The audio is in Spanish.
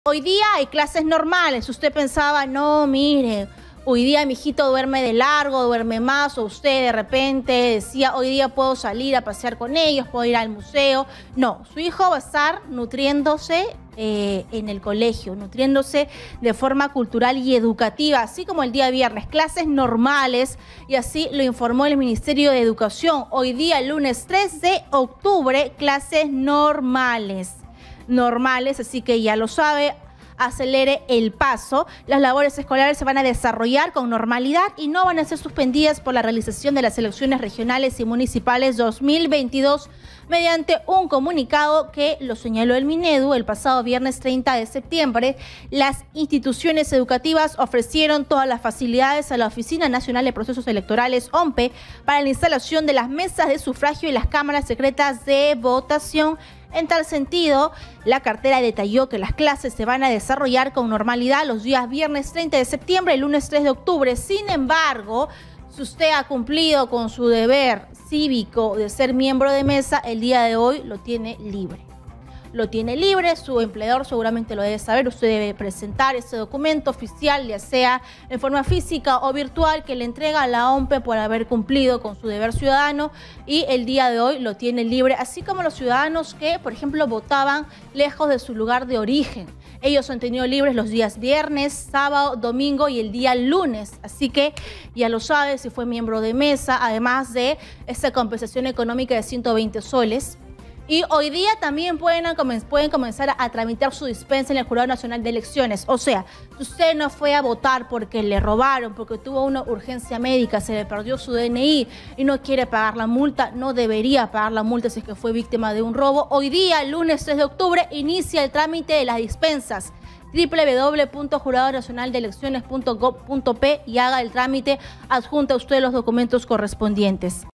Hoy día hay clases normales. Usted pensaba, no, mire, hoy día mi hijito duerme de largo, duerme más, o usted de repente decía, hoy día puedo salir a pasear con ellos, puedo ir al museo. No, su hijo va a estar nutriéndose en el colegio, nutriéndose de forma cultural y educativa, así como el día viernes, clases normales, y así lo informó el Ministerio de Educación. Hoy día, lunes 3 de octubre, clases normales, así que ya lo sabe, acelere el paso. Las labores escolares se van a desarrollar con normalidad y no van a ser suspendidas por la realización de las elecciones regionales y municipales 2022 mediante un comunicado que lo señaló el Minedu el pasado viernes 30 de septiembre. Las instituciones educativas ofrecieron todas las facilidades a la Oficina Nacional de Procesos Electorales, OMPE, para la instalación de las mesas de sufragio y las cámaras secretas de votación. En tal sentido, la cartera detalló que las clases se van a desarrollar con normalidad los días viernes 30 de septiembre y lunes 3 de octubre. Sin embargo, si usted ha cumplido con su deber cívico de ser miembro de mesa, el día de hoy lo tiene libre. Lo tiene libre, su empleador seguramente lo debe saber. Usted debe presentar ese documento oficial, ya sea en forma física o virtual, que le entrega a la OMPE por haber cumplido con su deber ciudadano, y el día de hoy lo tiene libre, así como los ciudadanos que, por ejemplo, votaban lejos de su lugar de origen. Ellos han tenido libres los días viernes, sábado, domingo y el día lunes. Así que ya lo sabe si fue miembro de mesa, además de esta compensación económica de 120 soles. Y hoy día también pueden comenzar a tramitar su dispensa en el Jurado Nacional de Elecciones. O sea, si usted no fue a votar porque le robaron, porque tuvo una urgencia médica, se le perdió su DNI y no quiere pagar la multa, no debería pagar la multa si es que fue víctima de un robo. Hoy día, lunes 3 de octubre, inicia el trámite de las dispensas. www.juradonacionaldeelecciones.gov.p y haga el trámite, adjunta usted los documentos correspondientes.